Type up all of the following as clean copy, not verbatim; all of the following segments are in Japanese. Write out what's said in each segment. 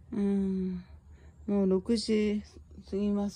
もう6時過ぎます。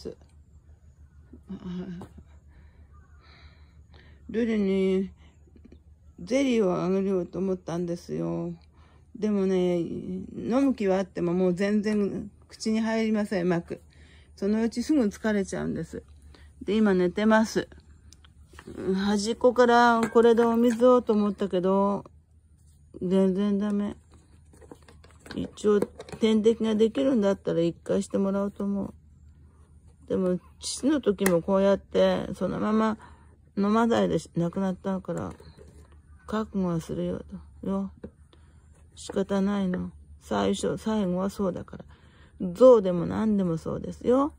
ルルにゼリーをあげるよと思ったんですよ。でもね、飲む気はあってももう全然口に入りません、うまく。そのうちすぐ疲れちゃうんです。で、今寝てます。端っこからこれでお水をと思ったけど、全然ダメ。一応、点滴ができるんだったら一回してもらおうと思う。でも、父の時もこうやって、そのまま飲まないで亡くなったから、覚悟はするよ。仕方ないの。最後はそうだから。象でも何でもそうですよ。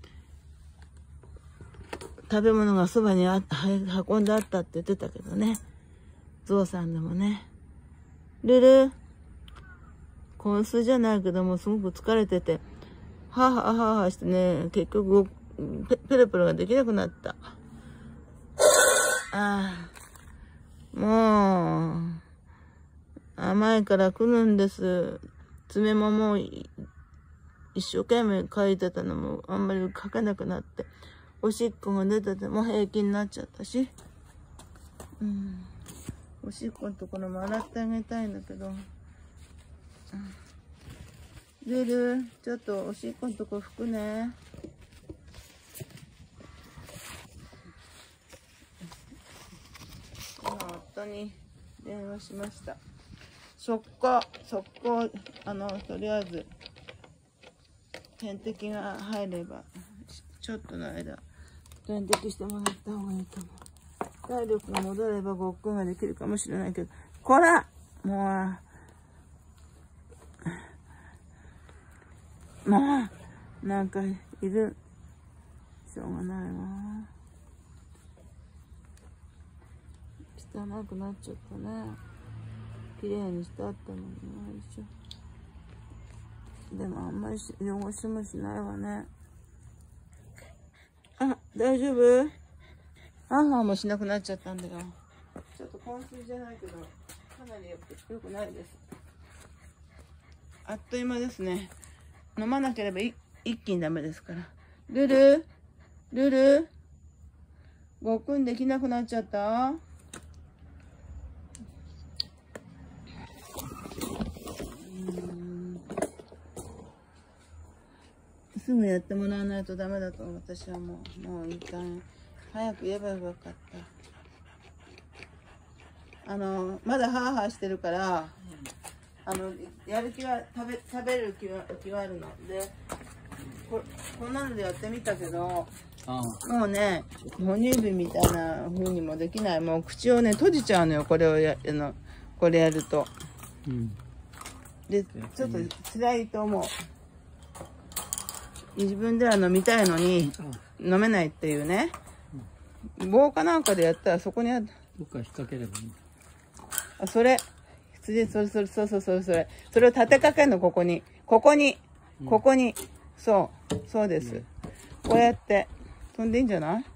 食べ物がそばに運んであったって言ってたけどね。象さんでもね。ルル、昏睡じゃないけども、すごく疲れてて、ははははしてね、結局、ペロペロができなくなった。もう、甘いから来るんです。爪ももう、一生懸命書いてたのも、あんまり書けなくなって、おしっこが出てても平気になっちゃったし、おしっこのところも洗ってあげたいんだけど、ルル、ちょっとおしっこのとこ拭くね。今、夫に電話しました。速攻、とりあえず、点滴が入れば、ちょっとの間、点滴してもらった方がいいと思う。体力が戻ればごっくんができるかもしれないけど、こらもう、なんかいる。しょうがないわ。汚くなっちゃったね。綺麗にしてあったのに一緒。でもあんまり汚しもしないわね。大丈夫？もしなくなっちゃったんだよ。ちょっと昏睡じゃないけど、かなり良くないです。あっという間ですね。飲まなければ一気にダメですから。ルル、ごっくんできなくなっちゃった？すぐやってもらわないとダメだと私はもういい加減早く言えばよかった。まだハーハーしてるから、やる気は食べる気はあるので、こんなのでやってみたけど、もうね、哺乳瓶みたいな風にもできない。もう口をね閉じちゃうのよ、これやると。で、ちょっと辛いと思う。自分では飲みたいのに飲めないっていうね。棒かなんかでやったらそこにどっか引っ掛ければいい。 それを立てかけるの、ここに、そうです。こうやって飛んでいいんじゃない？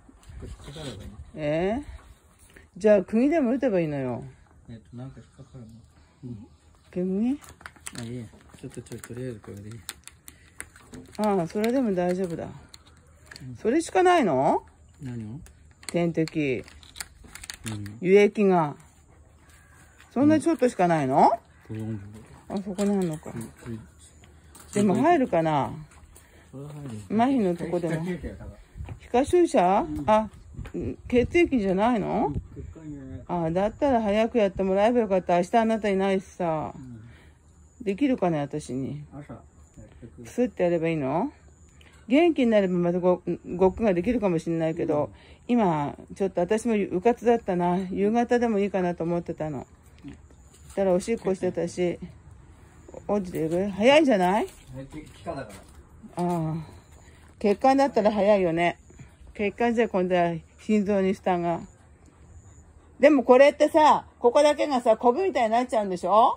じゃあ釘でも打てばいいのよ。 なんか引っかかるの。 釘？ いい。とりあえずこれでいい。 それでも大丈夫だ。それしかないの？ 何を？ 点滴。輸液が。そんなちょっとしかないの？そこにあるのか。でも入るかな？麻痺のとこでも。皮下注射？血液じゃないの？だったら早くやってもらえばよかった。明日あなたいないしさ。できるかね、私に。スッてやればいいの？元気になればまたごっくんができるかもしれないけど、今、ちょっと私もうかつだったな。夕方でもいいかなと思ってたの。したらおしっこしてたし、落ちてる？早いんじゃない？血管だったら早いよね。血管じゃ今度は心臓に負担が。でもこれってさ、ここだけがさ、コブみたいになっちゃうんでしょ？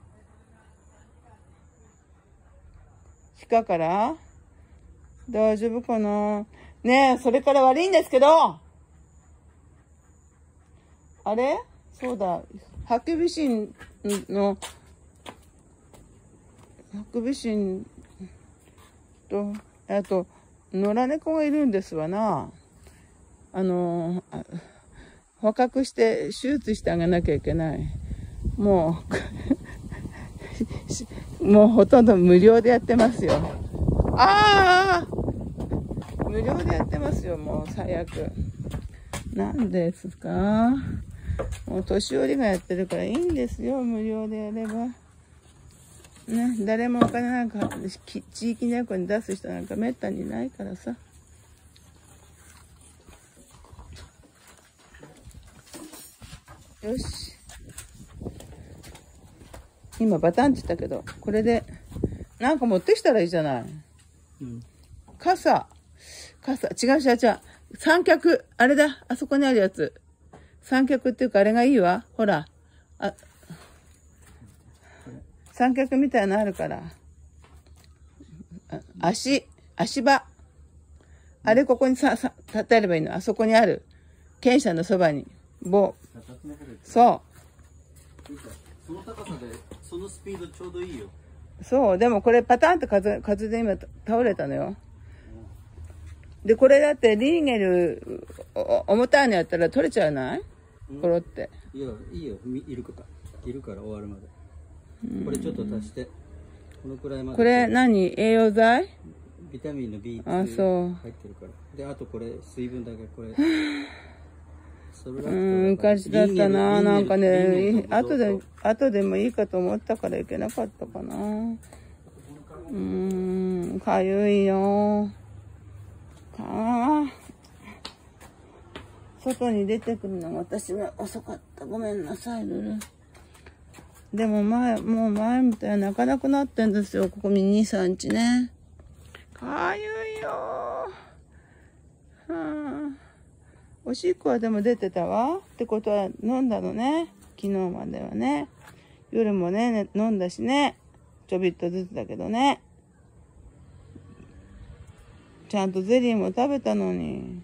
皮下から大丈夫かな？ねえ、それから悪いんですけど、あれ？そうだ、ハクビシンあと、野良猫がいるんですわな。捕獲して手術してあげなきゃいけない。もうほとんど無料でやってますよ。無料でやってますよ、もう最悪。なんですか？もう年寄りがやってるからいいんですよ、無料でやれば。ね、誰もお金なんか、地域猫に出す人なんかめったにいないからさ。よし。今バタンって言ったけど、これで、なんか持ってきたらいいじゃない。 うん。 傘、違う。三脚、あれだ、あそこにあるやつ。三脚っていうかあれがいいわ。ほら。三脚みたいなのあるから。足場。あれここに立てればいいの。あそこにある。犬舎のそばに。そう。 その高さで、そのスピードちょうどいいよ。 そう、でもこれパタンと風で今倒れたのよ。で、これだってリーゲル、重たいのやったら取れちゃわない？コロって。 いや、いいよ。いるから終わるまで。これちょっと足して。このくらいまで。 これ何？栄養剤？ ビタミンの B2 あ、そう。 入ってるから。で、あとこれ、水分だけこれ。 昔だったな。なんかね、後でもいいかと思ったからいけなかったかな。かゆいよ。外に出てくるのが私が遅かった。ごめんなさい、ルル。でももう前みたいに泣かなくなってんですよ。ここ2、3日ね。かゆいよ。おしっこはでも出てたわ。ってことは飲んだのね。昨日まではね。夜もね、飲んだしね。ちょびっとずつだけどね。ちゃんとゼリーも食べたのに。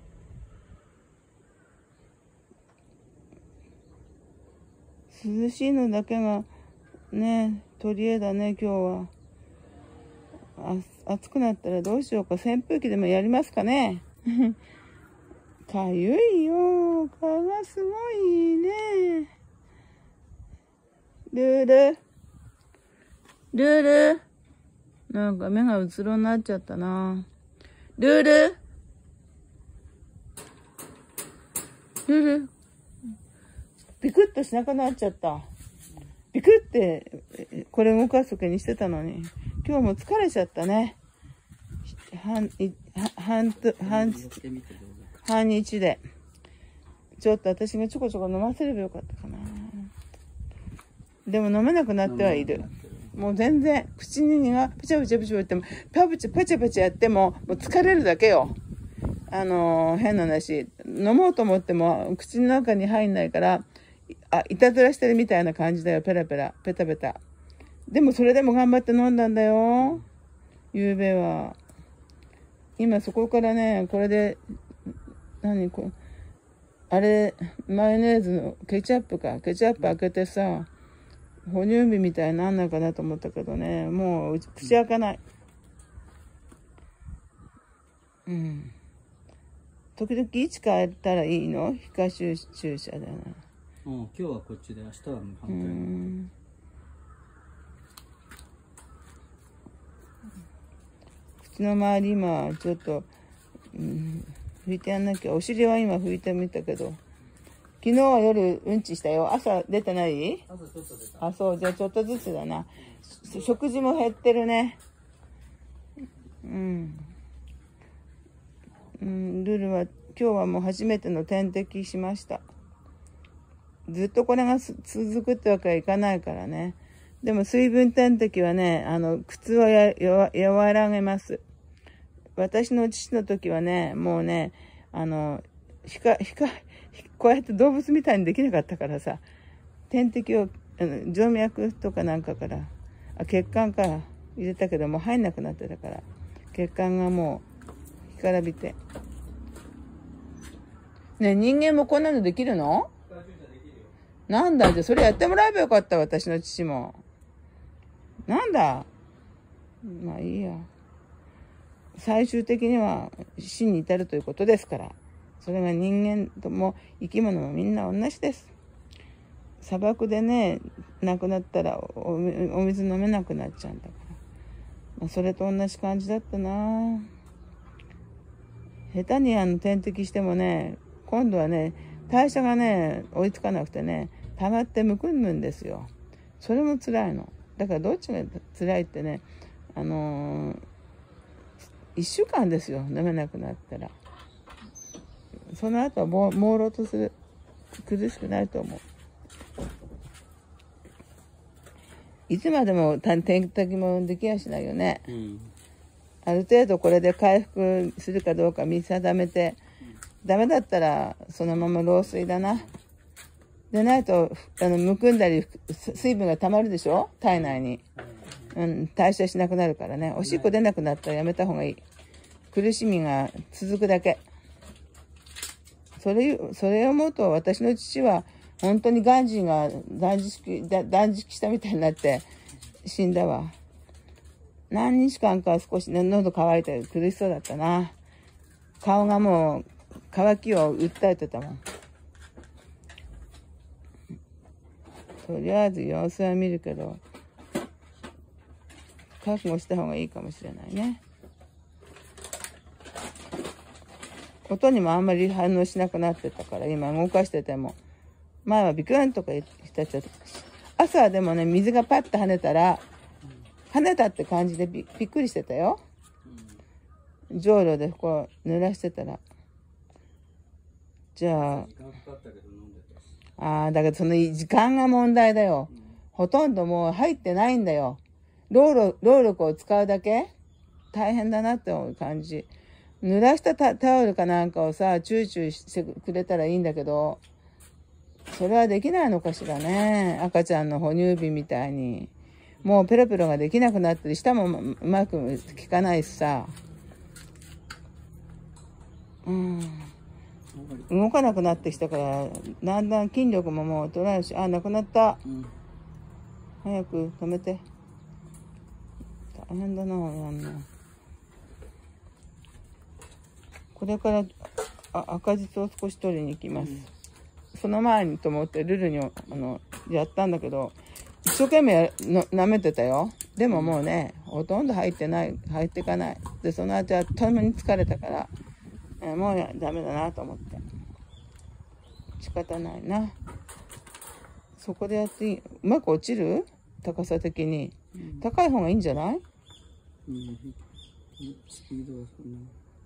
涼しいのだけがね、取り柄だね、今日は。暑くなったらどうしようか。扇風機でもやりますかね。かゆいよ。顔がすごいね。ルール。なんか目がうつろになっちゃったな。ルール。ビクッとしなくなっちゃった。ビクッて、これ動かすときにしてたのに。今日も疲れちゃったね。半日で。ちょっと私がちょこちょこ飲ませればよかったかな。でも飲めなくなってはいる。もう全然、口にがプチャプチャっても、パチャやっても、もう疲れるだけよ。変な話。飲もうと思っても、口の中に入んないから、いたずらしてるみたいな感じだよ。ペタペタ。でもそれでも頑張って飲んだんだよ。夕べは。今そこからね、これで、あれ、マヨネーズのケチャップ開けてさ、哺乳瓶みたいになんないかなと思ったけどね、もう口開かない。時々いつ帰ったらいいの？皮下注射だな。 今日はこっちで、明日は反対。 口の周り今ちょっと、拭いてやんなきゃ。お尻は今拭いてみたけど、昨日は夜うんちしたよ。朝出てない？ 朝ちょっと出た。 あ、そう。じゃあちょっとずつだな。食事も減ってるね。ルルは今日はもう初めての点滴しました。ずっとこれが続くってわけはいかないからね。でも水分点滴はね、苦痛を和らげます。私の父の時はね、もうね、こうやって動物みたいにできなかったからさ、点滴を、静脈とかなんかから、血管から入れたけども入んなくなってたから、血管がもう干からびて。ねえ、人間もこんなのできるの？なんだ、じゃあそれやってもらえばよかった、私の父も。なんだ。まあいいや。 最終的には死に至るということですから。それが人間とも生き物もみんな同じです。砂漠でね、亡くなったらお水飲めなくなっちゃうんだから。それと同じ感じだったな。下手に点滴してもね、今度はね、代謝がね、追いつかなくてね、溜まってむくむんですよ。それも辛いの。だからどっちが辛いってね、1週間ですよ、飲めなくなったら。その後は朦朧とする。苦しくなると思う。いつまでも点滴もできやしないよね。ある程度これで回復するかどうか見定めて、ダメだったらそのまま老衰だな。でないとむくんだり水分が溜まるでしょ、体内に。代謝しなくなるからね。おしっこ出なくなったらやめた方がいい。苦しみが続くだけ。それを思うと、私の父は本当にガンジーが断食したみたいになって死んだわ。何日間か少し喉乾いて苦しそうだったな。顔がもう渇きを訴えてたもん。とりあえず様子は見るけど、覚悟した方がいいかもしれないね。音にもあんまり反応しなくなってたから、今動かしてても。前はビクンとか言ってた。朝はでもね、水がパッと跳ねたら、跳ねたって感じでびっくりしてたよ。じょうろでこう濡らしてたら。じゃあ、だけどその時間が問題だよ。ほとんどもう入ってないんだよ。労力を使うだけ大変だなって思う感じ。濡らしたタオルかなんかをさ、チューチューしてくれたらいいんだけど、それはできないのかしらね。赤ちゃんの哺乳瓶みたいに。もうペロペロができなくなったり、舌もうまく効かないしさ。動かなくなってきたから、だんだん筋力ももう取られるし、なくなった。早く止めて。大変だな、やんの。これから赤じつを少し取りに行きます。その前にと思ってルルにやったんだけど、一生懸命舐めてたよ。でももうね、ほとんど入っていかない。で、その後はともに疲れたから、もうダメだなと思って。仕方ないな。そこでやっていい。うまく落ちる？高さ的に。高い方がいいんじゃない？スピードはそんな。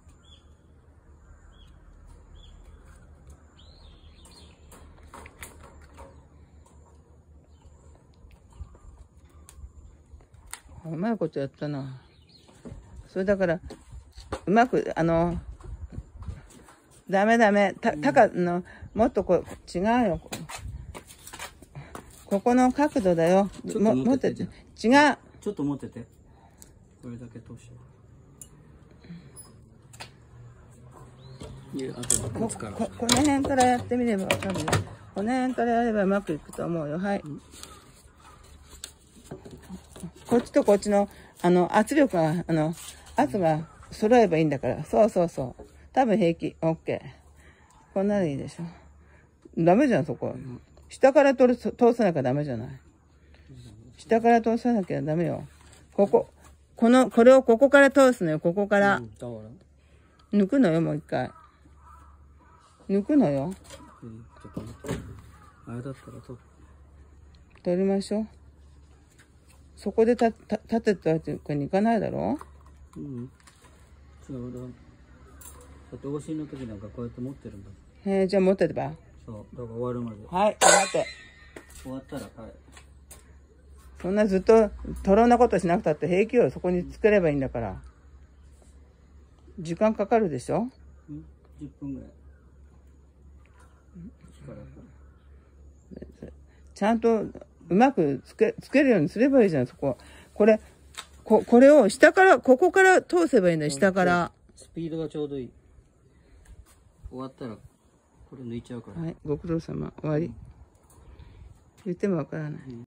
うまいことやったな。それだから、うまく、ダメ。もっと違うよ。ここの角度だよ。持ってて。違う。 ちょっと持ってて。これだけ通しよう。 この辺からやってみれば分かるよ。この辺からやればうまくいくと思うよ。はい。こっちとこっちの、圧力が、圧が揃えばいいんだから。そう。多分平気。オッケー。こんなのいいでしょ。ダメじゃん、そこ。下から通さなきゃダメじゃない。下から通さなきゃダメよ。これをここから通すのよ、ここから。抜くのよ、もう一回。抜くのよ。 ちょっと待って。あれだったら取りましょう。そこで立てたわけにいかないだろ？ そうだ。だって往診の時なんかこうやって持ってるんだ。 じゃあ持っててば。 そう、だから終わるまで。 はい、待って。 終わったら、はい。 そんなずっと、とろんなことしなくたって平気よ。そこに作ればいいんだから。時間かかるでしょ？ 10分ぐらい。 ちゃんと、うまくつけるようにすればいいじゃん、そこ。これを下から、ここから通せばいいんだよ、下から。 スピードがちょうどいい。終わったら、これ抜いちゃうから。 はい、ご苦労様。終わり。言ってもわからない。